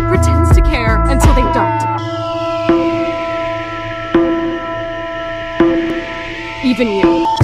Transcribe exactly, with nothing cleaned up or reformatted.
pretends to care until they don't. Even you.